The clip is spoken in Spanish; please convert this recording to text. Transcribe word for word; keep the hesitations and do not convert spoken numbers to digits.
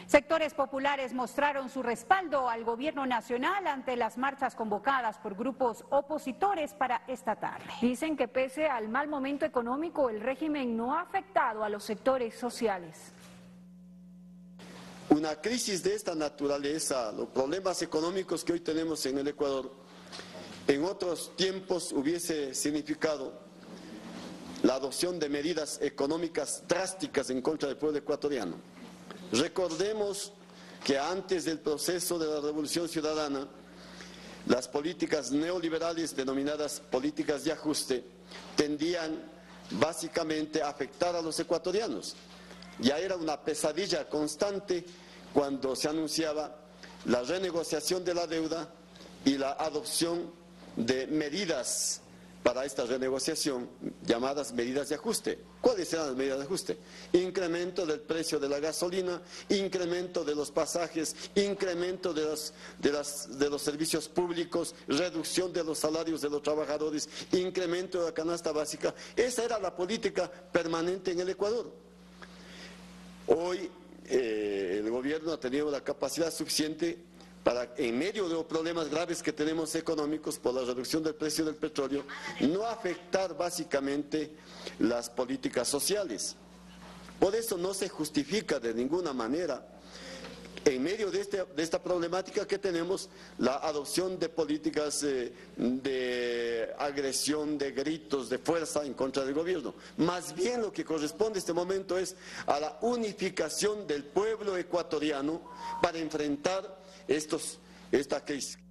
Sectores populares mostraron su respaldo al gobierno nacional ante las marchas convocadas por grupos opositores para esta tarde. Dicen que pese al mal momento económico, el régimen no ha afectado a los sectores sociales. Una crisis de esta naturaleza, los problemas económicos que hoy tenemos en el Ecuador, en otros tiempos hubiese significado la adopción de medidas económicas drásticas en contra del pueblo ecuatoriano. Recordemos que antes del proceso de la Revolución Ciudadana, las políticas neoliberales denominadas políticas de ajuste tendían básicamente a afectar a los ecuatorianos. Ya era una pesadilla constante cuando se anunciaba la renegociación de la deuda y la adopción de medidas para esta renegociación, llamadas medidas de ajuste. ¿Cuáles eran las medidas de ajuste? Incremento del precio de la gasolina, incremento de los pasajes, incremento de, las, de, las, de los servicios públicos, reducción de los salarios de los trabajadores, incremento de la canasta básica. Esa era la política permanente en el Ecuador. Hoy eh, el gobierno ha tenido la capacidad suficiente para, en medio de los problemas graves que tenemos económicos por la reducción del precio del petróleo, no afectar básicamente las políticas sociales. Por eso no se justifica de ninguna manera, en medio de, este, de esta problemática que tenemos, la adopción de políticas eh, de agresión, de gritos, de fuerza en contra del gobierno. Más bien lo que corresponde en este momento es a la unificación del pueblo ecuatoriano para enfrentar estos, esta crisis.